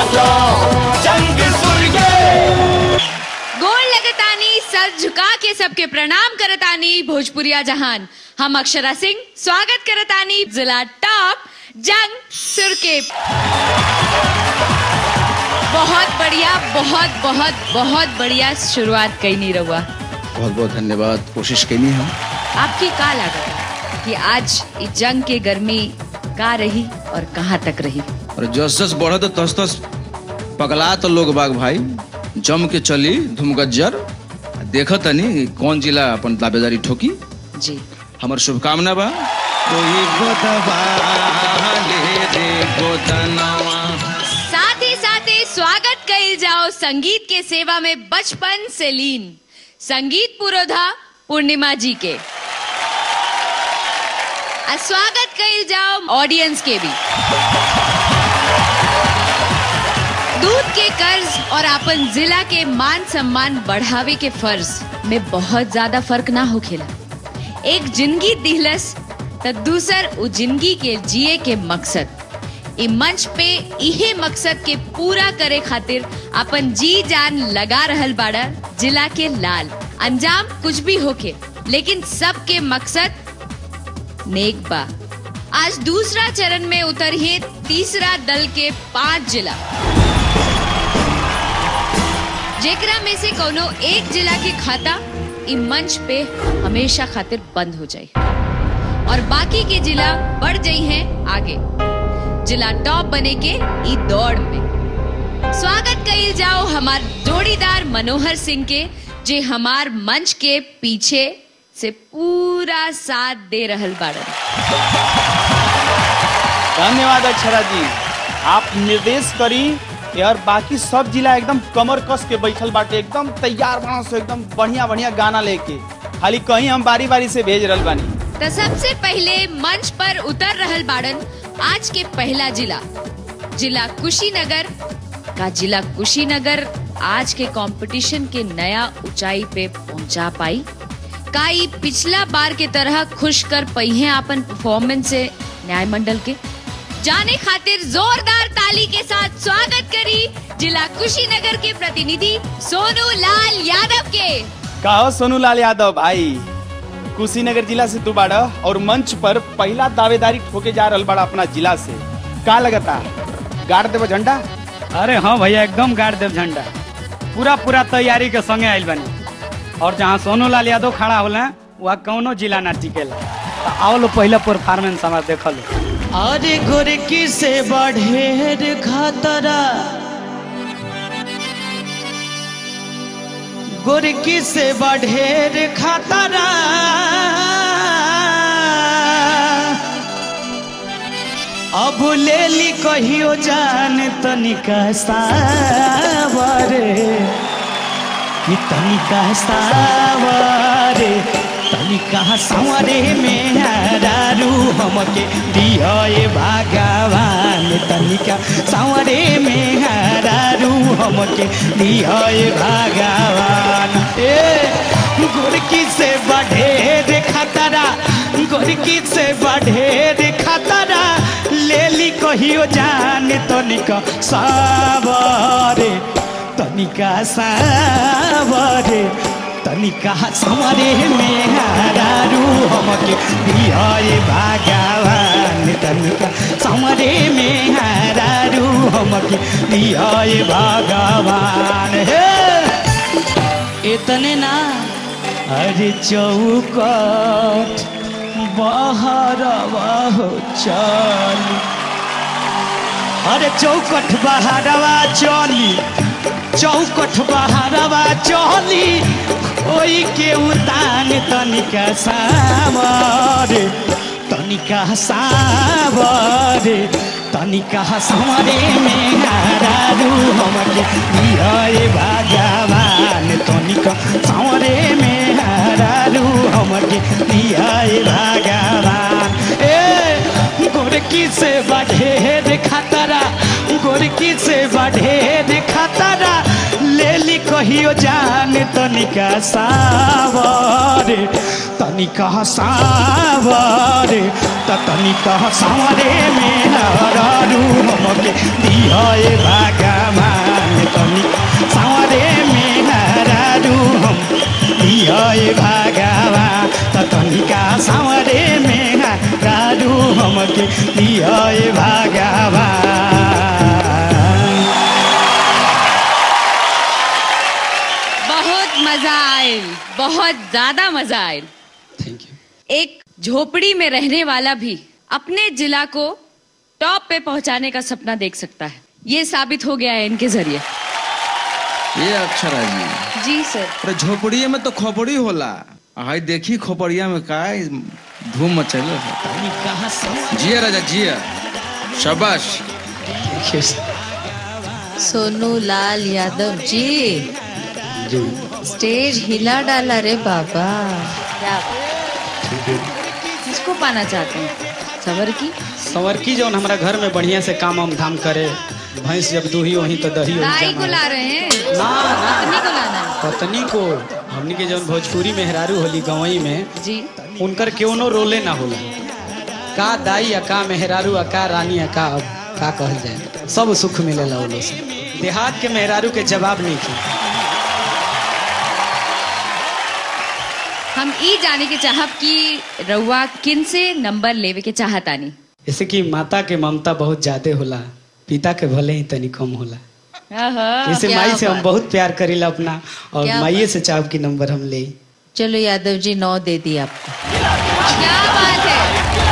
गोल लगतानी सर झुका के सबके प्रणाम करतानी भोजपुरिया जहान। हम अक्षरा सिंह स्वागत करतानी जिला टॉप जंग सुर के। बहुत बढ़िया शुरुआत कई नहीं रहुआ। बहुत बहुत धन्यवाद। कोशिश कई नहीं हम आपकी का लागत कि आज इस जंग के गर्मी का रही और कहाँ तक रही। और जस जस बढ़ा तो तस तस पगला तो लोग बाग भाई जम के चली धूमगज्जर देखा तनी कौन जिला अपन दावेदारी ठोकी जी। हमार शुभकामना बा। साथ ही स्वागत कइल जाओ संगीत के सेवा में बचपन से लीन संगीत पुरोधा पूर्णिमा जी के। स्वागत कइल जाओ ऑडियंस के भी। दूध के कर्ज और अपन जिला के मान सम्मान बढ़ावे के फर्ज में बहुत ज्यादा फर्क ना हो खेला। एक जिंदगी दिहलस तो दूसर उ जिंदगी के जिए के मकसद। इ मंच पे इहे मकसद के पूरा करे खातिर अपन जी जान लगा रहल बाड़ा जिला के लाल। अंजाम कुछ भी होके लेकिन सबके मकसद नेक बा। आज दूसरा चरण में उतरिए तीसरा दल के 5 जिला, जेकरा में से कोनो एक जिला के खाता इ मंच पे हमेशा खातिर बंद हो जाए और बाकी के जिला बढ़ जाई हैं आगे जिला टॉप बने के इ दौड़ में। स्वागत कइल जाओ हमार जोड़ीदार मनोहर सिंह के जे हमार मंच के पीछे से पूरा साथ दे रहल बाड़न। धन्यवाद अक्षरा जी। आप निर्देश करी यार बाकी सब जिला एकदम कमर कस के बैठल बाटे एकदम तैयार बना से एकदम बढ़िया गाना लेके खाली कहीं हम बारी बारी से भेज रहल बानी। तो सबसे पहले मंच पर उतर रहल बाड़न आज के पहला जिला कुशीनगर का। जिला कुशीनगर आज के कंपटीशन के नया ऊंचाई पे पहुंचा पाई का ई पिछला बार के तरह खुश कर पई है अपन परफॉर्मेंस से न्याय मंडल के। जाने खातिर जोरदार ताली के साथ स्वागत करी जिला कुशीनगर के प्रतिनिधि सोनू लाल यादव के। कहो सोनू लाल यादव भाई, कुशीनगर जिला से तू बाड़ा और मंच पर पहला दावेदारी ठोके जा रहल बाड़ा अपना जिला से। का लगता गाड़ देव झंडा? अरे हाँ भैया एकदम गाड़ देव झंडा। पूरा तैयारी के संगे आइल बनी और जहाँ सोनू लाल यादव खड़ा होला वहाँ कौनो जिला ना टिकेला। आओ लो पहला परफॉर्मेंस हमारा देख लो। अरे गोरकी से बढ़ेर खतरा, गोरकी से बढ़ेर खतरा, अब ले ली कहियो जान तनिका सावरे कि तनिका सावरे तनिका सावरे में हरारू हमके दिए भगवान। तनिका सावरे में हरारू हमके दिए भगवान। गोरकी से बढ़े खतरा, गोरकी से बढ़े खतरा, ले ली कहियो जान तनिका सावरे तनिका सावरे तनिका सावरे में हरारू हमके दिए भगवान। तनिका सावरे में हरारू हमके दिए भगवान। इतने ना अरे चौकट बहरवा हो चली, अरे चौकट बहरवा चली, चौकट बहरवा चली, कोई के उतान तनिका सावरे तनिका सावरे तनिका सावरे में हरारू हमके दिए भगवान। तनिका सावरे में हरारू हमके दिए भगवान। गोरकी से बढ़े खतरा, गोरकी से बढ़े खतरा, ले ली कहियो जान तनिका सावरे तनिका सावरे तनिका सावरे में हरारू हमके दिए भगवान। हमके दिया भगवान। बहुत मजा आए, बहुत ज्यादा मजा आए। Thank you. एक झोपड़ी में रहने वाला भी अपने जिला को टॉप पे पहुंचाने का सपना देख सकता है। ये साबित हो गया है इनके जरिए। ये अक्षरा जी जी सर। अरे झोपड़िया में तो खोपड़ी होला, हाय देखी खोपड़िया में का धूम मचैले। कहाँ से जिया राजा जिया, शाबाश। सोनू लाल यादव जी स्टेज हिला डाला रे बाबा। क्या किसको पाना चाहते हैं? सवर की सवरकी जो हमारा घर में बढ़िया से काम वाम धाम करे, भैंस जब दूही वहीं तो दही गाय को ला रहे हैं, पत्नी को लाना है। पत्नी को हमनी के जौन भोजपुरी मेहरारू होली गवई में जी उनकर क्यों रोले ना होला। का दाई या का मेहरारू या का रानी या का कहल जाए, सब सुख मिलेला वो लोग से। देहात के मेहरारू के जवाब नहीं की। हम ई जाने के चाहब कि रउआ किन से नंबर लेवे के चाहतानी। जैसे कि माता के ममता बहुत ज्यादा होला, पिता के भले ही तनी कम होला। जैसे क्या माई से हम बात। बहुत प्यार करीला अपना, और क्या माइये से चाहब की नंबर हम ले। चलो यादव जी 9 दे दी आपको। क्या बात है।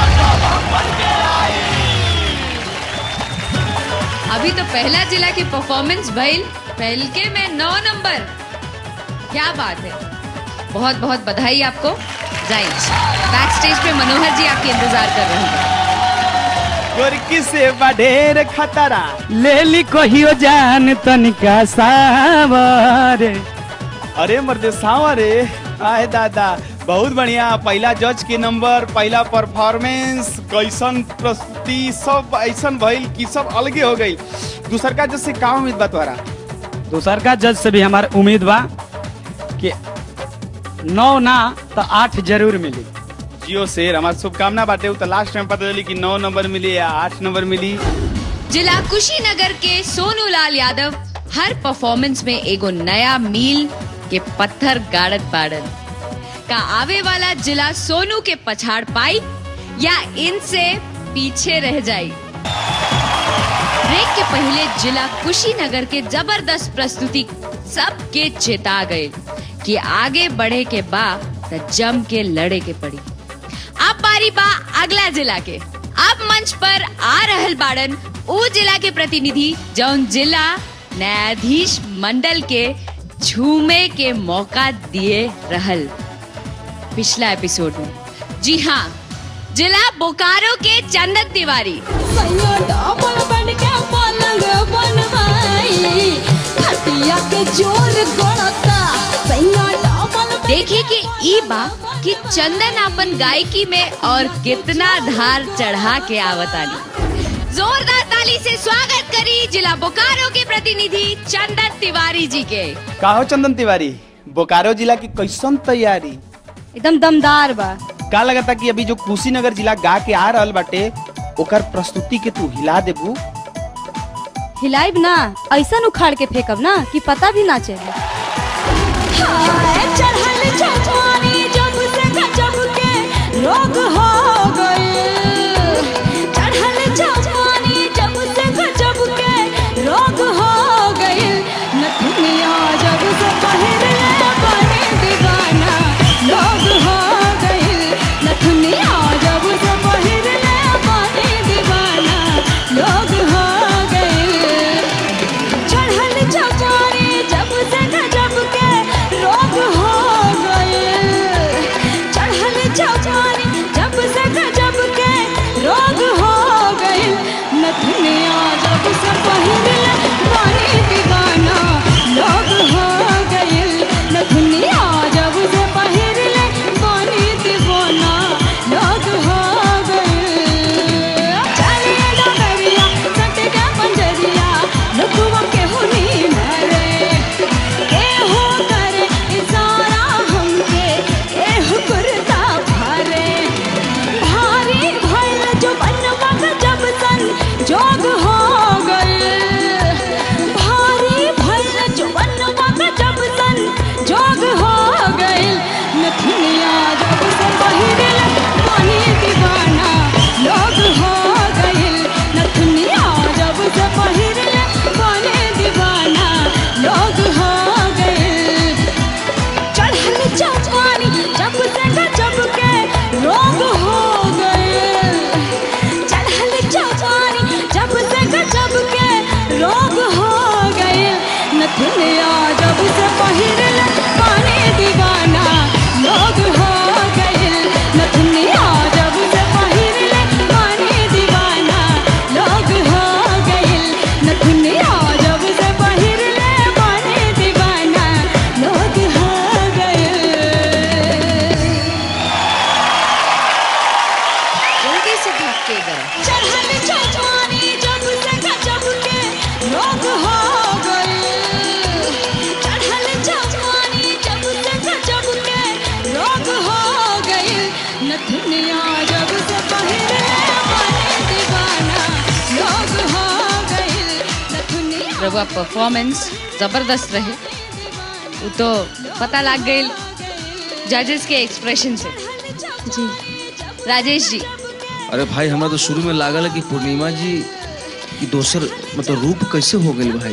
अभी तो पहला जिला की परफॉर्मेंस भइल, पहलके में 9 नंबर। क्या बात है, बहुत बहुत बधाई आपको। जाइए बैक स्टेज पे मनोहर जी आपके इंतजार कर रहे हैं। गोरकी से बढ़ेर खतरा ले ली कहियो जान तनिका सावर। अरे मर्दे सावा रे, आए दादा बहुत बढ़िया। पहला जज के नंबर, पहला परफॉर्मेंस, कैसन प्रस्तुति, सब ऐसन भइल कि सब अलगे हो गई। दूसर का जज से का उम्मीद बा तुम्हारा? दूसर का जज से भी हमारा उम्मीद बा कि 9 ना तो 8 जरूर मिली। जियो शेर, हमारी शुभकामना बाटे। तो लास्ट टाइम पता चली कि 9 नंबर मिली या 8 नंबर मिली। जिला कुशीनगर के सोनू लाल यादव हर परफॉर्मेंस में एगो नया मील के पत्थर गाड़त बाड़न। का आवे वाला जिला सोनू के पछाड़ पाई या इनसे पीछे रह जाई? ब्रेक के पहले जिला कुशीनगर के जबरदस्त प्रस्तुति सबके चेता गए कि आगे बढ़े के बा त जम के लड़े के पड़ी। अब बारी बा अगला जिला के। अब मंच पर आ रहल बाड़न उ जिला के प्रतिनिधि जौन जिला न्यायाधीश मंडल के झूमे के मौका दिए रहल पिछला एपिसोड में। जी हाँ, जिला बोकारो के चंदन तिवारी। देखिए कि ई बा कि चंदन अपन गायकी में और कितना धार चढ़ा के आवतानी। जोरदार ताली से स्वागत करी जिला बोकारो के प्रतिनिधि चंदन तिवारी जी के। का हो चंदन तिवारी, बोकारो जिला की कैसन तैयारी? एकदम दमदार बा। का लगता कि अभी जो कुशीनगर जिला गा के आ रहल बाटे ओकर प्रस्तुति के तू हिला देबू? हिलाइब ना, ऐसा उखाड़ के फेंकब ना कि पता भी ना चले। पहिरले पानी दीवाना लोग हो गए नथुनिया जब से पहिरले पानी दीवाना लोग हो गए नथुनिया जब से पहिरले पानी दीवाना लोग हो गए। जल्दी से भाग के गए। चढ़ल जवानी जब से गजब के रोग हो गए चढ़ल जवानी जब से गजब के रोग हो गए नथुनिया जब से पहिरले पानी दीवाना लोग हो गए नथुनिया। रवा परफॉर्मेंस जबरदस्त रहे, वो तो पता लग गई जजेस के एक्सप्रेशन से। जी राजेश जी। अरे भाई हमरा तो शुरू में लागल है कि पूर्णिमा जी की दोसर मतलब रूप कैसे हो गई भाई।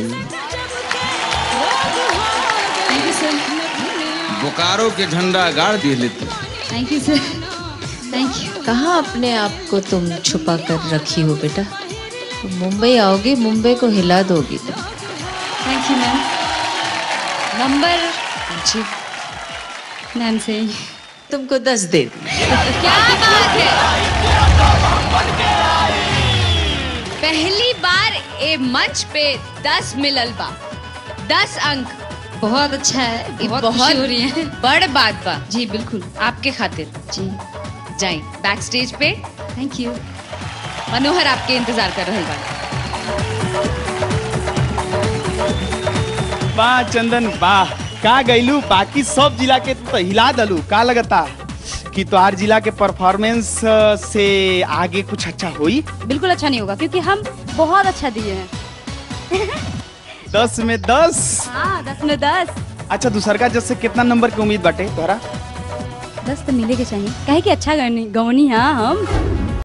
थैंक यू सर। बोकारो के झंडा गाड़ दिए लेते। Thank you sir. Thank you. कहाँ अपने आप को तुम छुपा कर रखी हो बेटा? तुम मुंबई आओगी, मुंबई को हिला दोगी तुम। Thank you ma'am. नंबर जी मैम से तुमको 10 दे दी। क्या बात है, पहली बार ए मंच पे 10 मिलल बा, 10 अंक। बहुत अच्छा है, बहुत खुशी हो रही है। बड़ बात बा जी बिल्कुल। आपके खातिर। जी जाए बैक स्टेज पे। Thank you. मनोहर आपके इंतजार कर रहे बा। वाह चंदन वाह, का गईलू बाकी सब जिला के तो हिला दलू। का लगता कि तोहार जिला के परफॉर्मेंस से आगे कुछ अच्छा हुई? बिल्कुल अच्छा नहीं होगा क्योंकि हम बहुत अच्छा दिए हैं। 10 में 10। हाँ 10 में 10। अच्छा दूसर का जज से कितना नंबर की उम्मीद बाटे तोहरा? 10 तो मिले के चाहिए, कहे कि अच्छा गवनी हाँ हम।